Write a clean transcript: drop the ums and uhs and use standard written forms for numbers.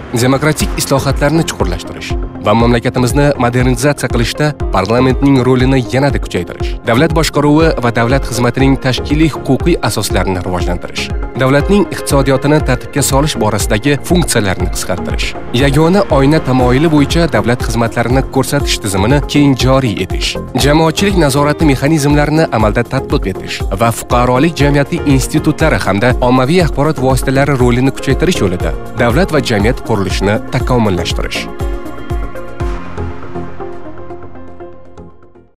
demokratik islohotlarni chuqurlashtirish va mamlakatimizni modernizatsiya qilishda parlamentning rolini yanada kuchaytirish, davlat boshqaruvi va davlat xizmatining tashkiliy huquqiy asoslarini rivojlantirish, davlatning iqtisodiyotini tartibga solish borasidagi funksiyalarni qisqartirish, yagona oyna tamoyili bo'yicha davlat xizmatlarini ko'rsatish tizimini keng joriy etish, jamoatchilik nazorati mexanizmlarini amalda tatbiq etish va fuqarolik jamiyati institutlari hamda ommaviy axborot vositalari rolini kuchaytirish yo'lida davlat va jamiyat qurilishini takomillashtirish.